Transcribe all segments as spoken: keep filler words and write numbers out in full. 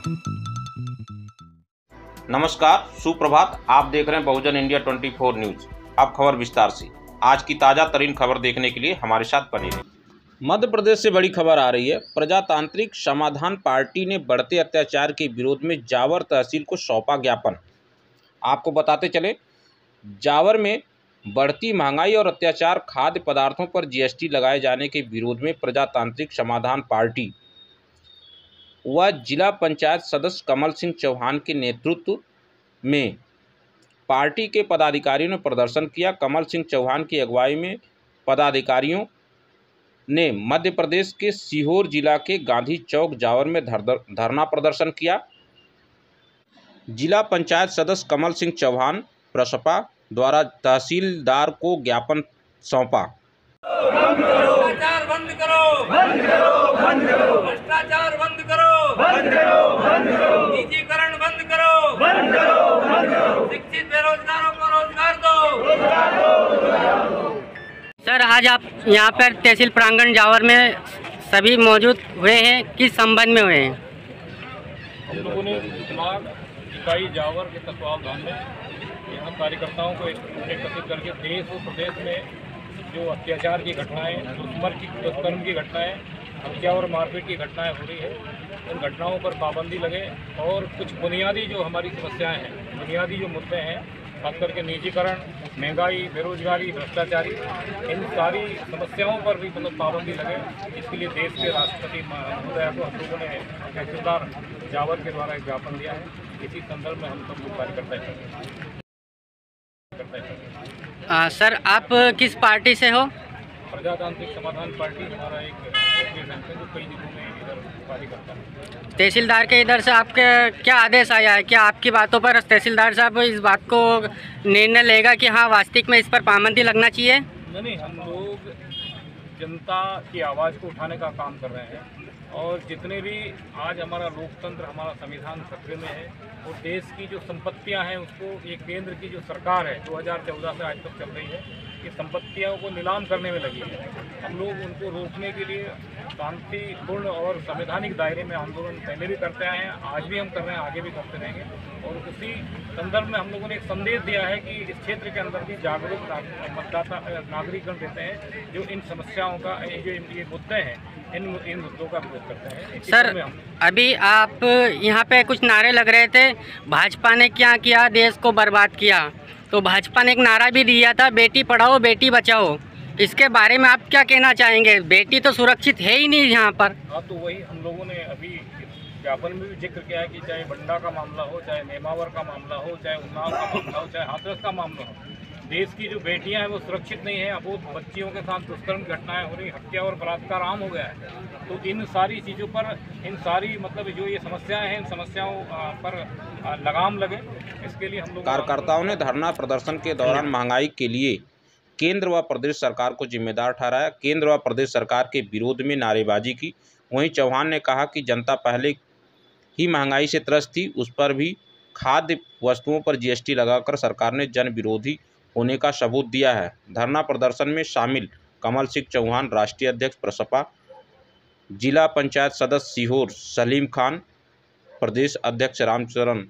नमस्कार, सुप्रभात। आप देख रहे हैं बहुजन इंडिया चौबीस न्यूज। अब खबर विस्तार से। आज की ताज़ा तरीन खबर देखने के लिए हमारे साथ बने रहें। मध्य प्रदेश से बड़ी खबर आ रही है। प्रजातांत्रिक समाधान पार्टी ने बढ़ते अत्याचार के विरोध में जावर तहसील को सौंपा ज्ञापन। आपको बताते चले, जावर में बढ़ती महंगाई और अत्याचार, खाद्य पदार्थों पर जीएसटी लगाए जाने के विरोध में प्रजातांत्रिक समाधान पार्टी व जिला पंचायत सदस्य कमल सिंह चौहान के नेतृत्व में पार्टी के पदाधिकारियों ने प्रदर्शन किया। कमल सिंह चौहान की अगुवाई में पदाधिकारियों ने मध्य प्रदेश के सीहोर जिला के गांधी चौक जावर में धरना प्रदर्शन किया। जिला पंचायत सदस्य कमल सिंह चौहान प्रसपा द्वारा तहसीलदार को ज्ञापन सौंपा। भ्रष्टाचार बंद करो, बंद करो, बंद करो, भ्रष्टाचार बंद करो, बंद करो, बंद करो, निजीकरण बंद करो, बंद करो, बंद करो, शिक्षित बेरोजगारों को रोजगार दो, रोजगार दो, रोजगार दो। सर, आज आप यहाँ पर तहसील प्रांगण जावर में सभी मौजूद हुए हैं, किस संबंध में हुए हैं? हम लोगों ने ब्लॉक इकाई जावर के तत्वावधान में यहाँ कार्यकर्ताओं को एकत्रित करके देश और प्रदेश में जो अत्याचार की घटनाएं, दुष्कर्म की दुष्कर्म की घटनाएं, हत्या और मारपीट की घटनाएं हो रही है, उन घटनाओं पर पाबंदी लगे और कुछ बुनियादी जो हमारी समस्याएं हैं, बुनियादी जो मुद्दे हैं, खास करके निजीकरण, महंगाई, बेरोजगारी, भ्रष्टाचारी, इन सारी समस्याओं पर भी मतलब पाबंदी लगे। इसके लिए देश के राष्ट्रपति महोदय को हम लोगों ने तहसीलदार जावर के द्वारा एक ज्ञापन दिया है। इसी संदर्भ में हम सब कार्य करते हैं। आ, सर, आप किस पार्टी से हो? प्रजातांत्रिक समाधान पार्टी हमारा एक रिप्रेजेंटेटिव है जो कई दिनों में इधर कार्य करता है। तहसीलदार के इधर से आपके क्या आदेश आया है? क्या आपकी बातों पर तहसीलदार साहब इस बात को निर्णय लेगा कि हाँ वास्तविक में इस पर पाबंदी लगना चाहिए? नहीं नहीं, हम लोग जनता की आवाज़ को उठाने का काम कर रहे हैं और जितने भी आज हमारा लोकतंत्र, हमारा संविधान खतरे में है और देश की जो संपत्तियां हैं उसको ये केंद्र की जो सरकार है दो हज़ार चौदह से आज तक चल रही है, ये संपत्तियों को नीलाम करने में लगी है। हम लोग उनको रोकने के लिए शांतिपूर्ण और संवैधानिक दायरे में आंदोलन पहले भी करते आए हैं, आज भी हम कर रहे हैं, आगे भी करते रहेंगे। और उसी संदर्भ में हम लोगों ने एक संदेश दिया है कि इस क्षेत्र के अंदर भी जागरूक मतदाता नागरिकगण रहते हैं जो इन समस्याओं का, जो ये मुद्दे हैं, इन इन मुद्दों का विरोध करते हैं। सर, अभी आप यहाँ पे कुछ नारे लग रहे थे, भाजपा ने क्या किया, देश को बर्बाद किया। तो भाजपा ने एक नारा भी दिया था, बेटी पढ़ाओ बेटी बचाओ। इसके बारे में आप क्या कहना चाहेंगे? बेटी तो सुरक्षित है ही नहीं यहाँ पर। हाँ, तो वही हम लोगों ने अभी ज्ञापन में भी जिक्र किया है कि चाहे बंडा का मामला हो, चाहे नेमावर का मामला हो, चाहे उन्नाव का मामला हो, चाहे हाथरस का मामला हो, देश की जो बेटियां हैं वो सुरक्षित नहीं है। अबोध बच्चियों के साथ दुष्कर्म की घटनाएं हो रही, हत्या और बलात्कार आम हो गया है। तो इन सारी चीज़ों पर, इन सारी मतलब जो ये समस्याएं हैं, इन समस्याओं पर लगाम लगे, इसके लिए हम लोग कार्यकर्ताओं ने धरना प्रदर्शन के दौरान महंगाई के लिए केंद्र व प्रदेश सरकार को जिम्मेदार ठहराया। केंद्र व प्रदेश सरकार के विरोध में नारेबाजी की। वहीं चौहान ने कहा कि जनता पहले ही महंगाई से त्रस्त थी, उस पर भी खाद्य वस्तुओं पर जीएसटी लगाकर सरकार ने जन विरोधी होने का सबूत दिया है। धरना प्रदर्शन में शामिल कमल सिंह चौहान, राष्ट्रीय अध्यक्ष प्रसपा, जिला पंचायत सदस्य सीहोर सलीम खान, प्रदेश अध्यक्ष रामचरण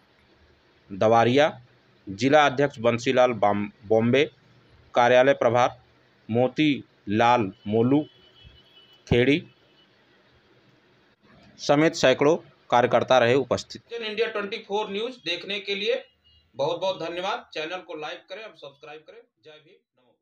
दवारिया, जिला अध्यक्ष बंसीलाल बॉम्बे, कार्यालय प्रभार मोती लाल मोलू खेड़ी समेत सैकड़ों कार्यकर्ता रहे उपस्थित। इंडिया चौबीस न्यूज देखने के लिए बहुत बहुत धन्यवाद। चैनल को लाइक करें और सब्सक्राइब करें। जय भीम।